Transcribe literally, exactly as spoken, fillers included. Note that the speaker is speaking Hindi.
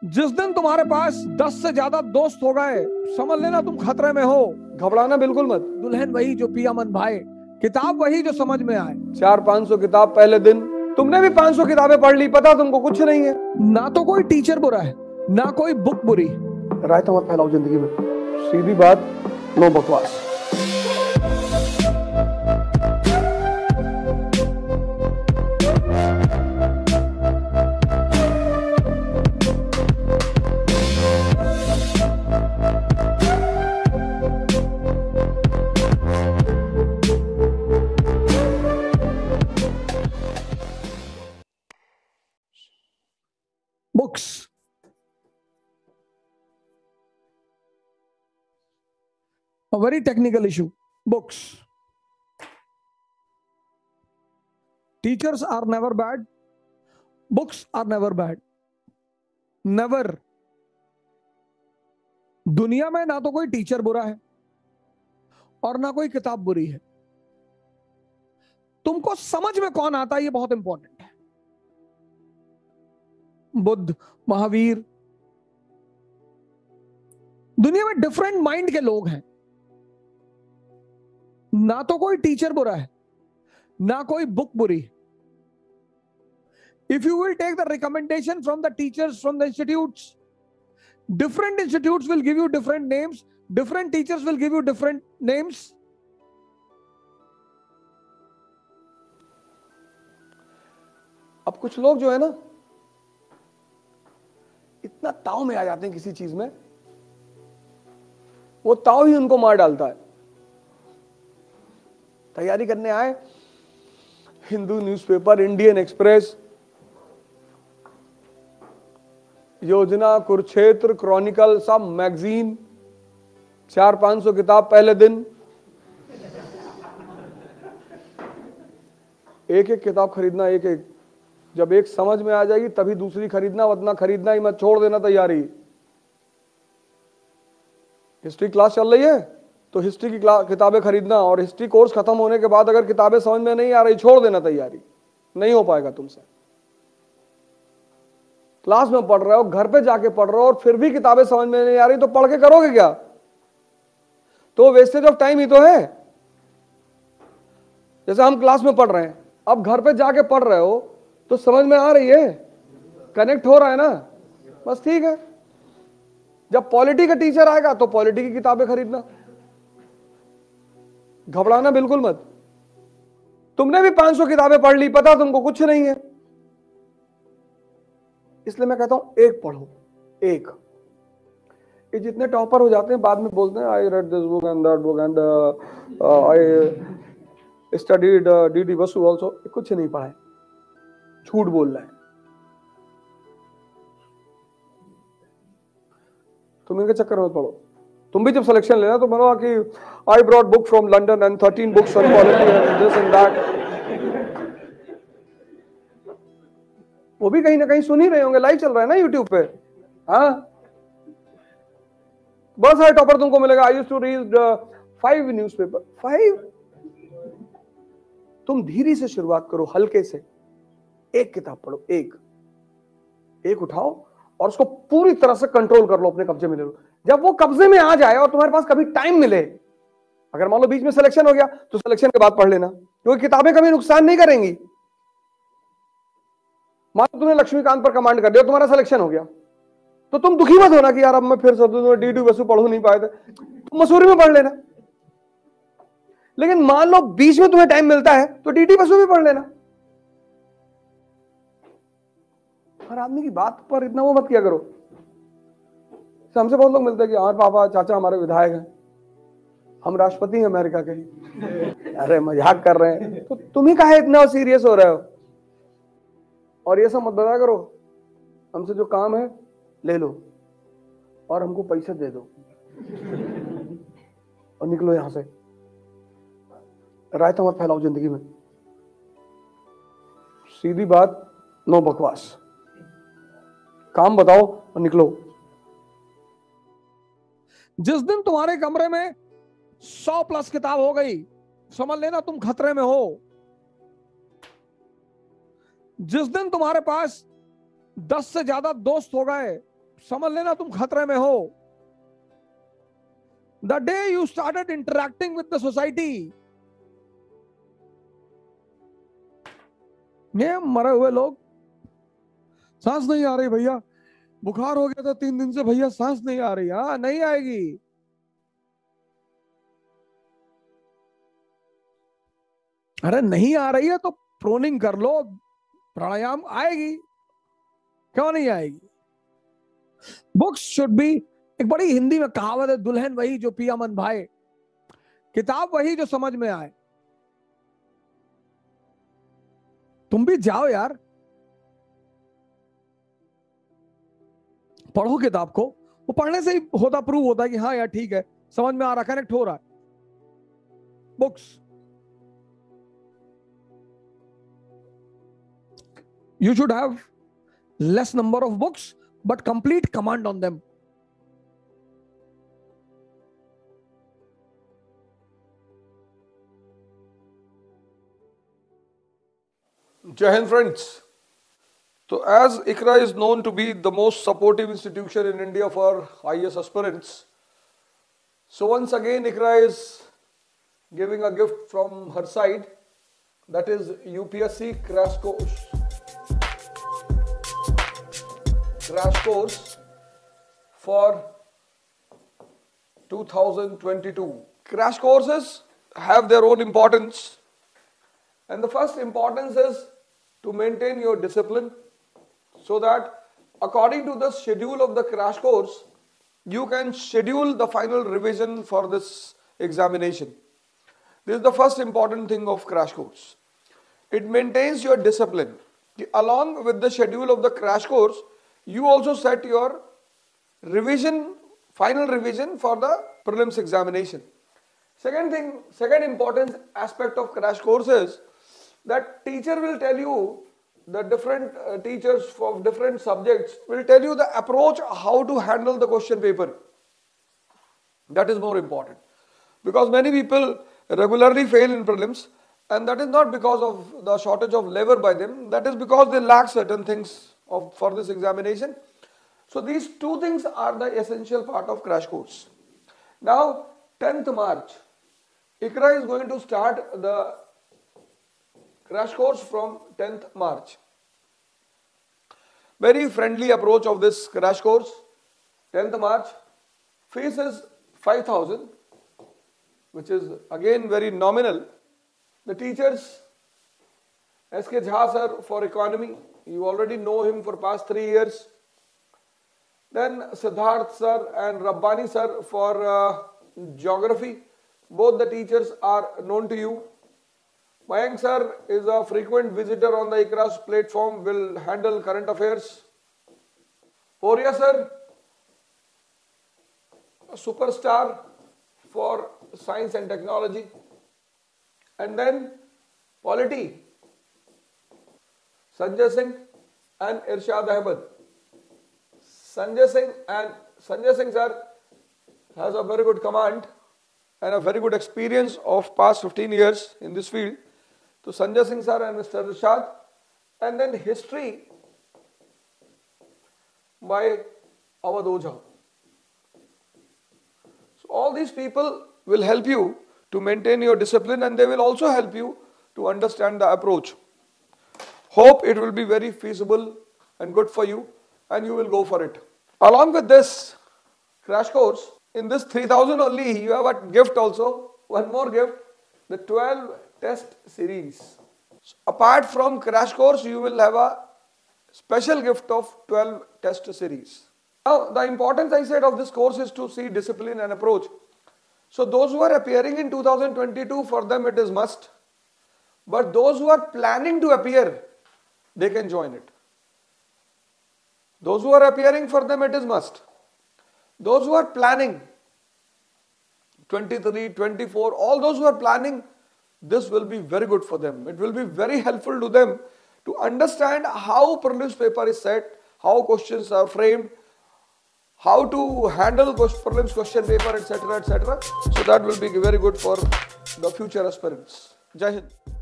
जिस दिन तुम्हारे पास दस से ज्यादा दोस्त हो गए, समझ लेना तुम खतरे में हो। घबराना बिल्कुल मत। दुल्हन वही जो पिया मन भाए, किताब वही जो समझ में आए। चार पांच सौ किताब पहले दिन। तुमने भी पांच सौ किताबें पढ़ ली, पता तुमको कुछ नहीं है। ना तो कोई टीचर बुरा है, ना कोई बुक बुरी। रायता मत फैलाओ जिंदगी में, सीधी बात, नो बकवास। Books, a very technical issue. Books. Teachers are never bad. Books are never bad. Never. दुनिया में ना तो कोई टीचर बुरा है और ना कोई किताब बुरी है। तुमको समझ में कौन आता है, ये बहुत इंपॉर्टेंट है। बुद्ध, महावीर, दुनिया में डिफरेंट माइंड के लोग हैं। ना तो कोई टीचर बुरा है, ना कोई बुक बुरी। If you will take the recommendation from the teachers, from the institutes, different institutes will give you different names, different teachers will give you different names. अब कुछ लोग जो है ना, इतना ताव में आ जाते हैं किसी चीज में, वो ताव ही उनको मार डालता है। तैयारी करने आए, हिंदू न्यूज़पेपर, इंडियन एक्सप्रेस, योजना, कुरुक्षेत्र, क्रॉनिकल, सब मैगजीन, चार पांच सौ किताब पहले दिन। एक एक किताब खरीदना, एक एक। जब एक समझ में आ जाएगी तभी दूसरी खरीदना, वरना खरीदना ही मत, छोड़ देना तैयारी। हिस्ट्री क्लास चल रही है तो हिस्ट्री की किताबें खरीदना, और हिस्ट्री कोर्स खत्म होने के बाद अगर किताबें समझ में नहीं आ रही, छोड़ देना तैयारी, नहीं हो पाएगा तुमसे। क्लास में पढ़ रहे हो, घर पे जाके पढ़ रहे हो, और फिर भी किताबें समझ में नहीं आ रही, तो पढ़ के करोगे क्या? तो वेस्टेज ऑफ टाइम ही तो है। जैसे हम क्लास में पढ़ रहे हैं, अब घर पे जाके पढ़ रहे हो तो समझ में आ रही है, कनेक्ट हो रहा है ना, बस ठीक है। जब पॉलिटी का टीचर आएगा तो पॉलिटी की किताबें खरीदना, घबराना बिल्कुल मत। तुमने भी पांच सौ किताबें पढ़ ली, पता तुमको कुछ नहीं है। इसलिए मैं कहता हूं एक पढ़ो, एक। ये जितने टॉपर हो जाते हैं बाद में बोलते हैं I read this book and that book and I studied D D Basu also, कुछ नहीं पढ़ा है, झूठ बोल रहा है। तुम इनके चक्कर में पढ़ो। तुम भी जब सिलेक्शन लेना तो बोलो कि I brought book from London and thirteen books on polity and this and that. वो भी कहीं ना कहीं सुन ही रहे होंगे, लाइव चल रहा है ना यूट्यूब पे। हाँ, बहुत सारे टॉपर तुमको मिलेगा। I used to read five newspaper. Five? तुम धीरे से शुरुआत करो, हल्के से। एक किताब पढ़ो, एक एक उठाओ और उसको पूरी तरह से कंट्रोल कर लो, अपने कब्जे में ले लो। जब वो कब्जे में आ जाए और तुम्हारे पास कभी टाइम मिले, अगर मान लो बीच में सिलेक्शन हो गया तो सिलेक्शन के बाद पढ़ लेना, क्योंकि किताबें कभी नुकसान नहीं करेंगी। मान लो तुमने लक्ष्मीकांत पर कमांड कर दिया, तुम्हारा सिलेक्शन हो गया, तो तुम दुखी मत होना कि यार अब मैं फिर सब डी डी बसु पढ़ नहीं पाए थे, तुम मसूरी में पढ़ लेना। लेकिन मान लो बीच में तुम्हें टाइम मिलता है तो डी डी बसु भी पढ़ लेना। हर आदमी की बात पर इतना वो मत किया करो। हमसे बहुत लोग मिलते हैं कि हाँ पापा, चाचा हमारे विधायक हैं, हम राष्ट्रपति हैं अमेरिका के। अरे मजाक कर रहे हैं, तो तुम ही काहे इतना सीरियस हो रहे हो? और ये सब मत बताया करो। हमसे जो काम है ले लो और हमको पैसे दे दो और निकलो यहां से। रायता मत फैलाओ जिंदगी में, सीधी बात, नो बकवास। काम बताओ और निकलो। जिस दिन तुम्हारे कमरे में सौ प्लस किताब हो गई, समझ लेना तुम खतरे में हो। जिस दिन तुम्हारे पास दस से ज्यादा दोस्त हो गए, समझ लेना तुम खतरे में हो। The day you started interacting with the society, ये मरे हुए लोग, सांस नहीं आ रही भैया, बुखार हो गया था तीन दिन से भैया, सांस नहीं आ रही। हाँ नहीं आएगी, अरे नहीं आ रही है तो प्रोनिंग कर लो, प्राणायाम आएगी, क्यों नहीं आएगी। बुक्स शुड बी, एक बड़ी हिंदी में कहावत है, दुल्हन वही जो पिया मन भाए, किताब वही जो समझ में आए। तुम भी जाओ यार, पढ़ो किताब को, वो पढ़ने से ही होता प्रूव होता है कि हाँ यार ठीक है, समझ में आ रहा, कनेक्ट हो रहा है। Books, you should have less number of books but complete command on them. Jai Hind friends. So as ICRA is known to be the most supportive institution in India for I A S aspirants, so once again ICRA is giving a gift from her side, that is U P S C crash course. Crash course for two thousand twenty-two. Crash courses have their own importance, and the first importance is to maintain your discipline, so that according to the schedule of the crash course you can schedule the final revision for this examination. This is the first important thing of crash course. It maintains your discipline. Along with the schedule of the crash course, you also set your revision, final revision for the prelims examination. Second thing, second important aspect of crash course is that teacher will tell you, the different uh, teachers of different subjects will tell you the approach, how to handle the question paper. That is more important, because many people regularly fail in prelims, and that is not because of the shortage of labor by them, that is because they lack certain things of for this examination. So these two things are the essential part of crash course. Now tenth March, ICRA is going to start the crash course from tenth March. Very friendly approach of this crash course. tenth March, fees is five thousand, which is again very nominal. The teachers, S K Jha sir for economy, you already know him for past three years. Then Siddharth sir and Rabbani sir for uh, geography. Both the teachers are known to you. Mayank sir is a frequent visitor on the ICRA's platform, will handle current affairs. Poria sir, a superstar for science and technology. And then polity, Sanjay Singh and Irshad Ahmed. Sanjay Singh and Sanjay Singh sir has a very good command and a very good experience of past fifteen years in this field. So Sanjay Singh sir and Mister Irshad. And then history by Awadh Ojha. So all these people will help you to maintain your discipline, and they will also help you to understand the approach. Hope it will be very feasible and good for you, and you will go for it. Along with this crash course, in this three thousand only, you have a gift also, one more gift, the twelve test series. So apart from crash course, you will have a special gift of twelve test series. Now, the importance I said of this course is to see discipline and approach. So those who are appearing in two thousand twenty-two, for them it is must. But those who are planning to appear, they can join it. Those who are appearing, for them it is must. Those who are planning, twenty-three, twenty-four, all those who are planning, this will be very good for them. It will be very helpful to them to understand how prelims paper is set, how questions are framed, how to handle prelims question paper, etc, et cetera. So that will be very good for the future aspirants. Jai Hind.